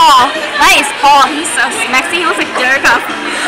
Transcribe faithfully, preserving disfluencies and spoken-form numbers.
Paul. That is Paul. He's so sexy. He looks like jerk off.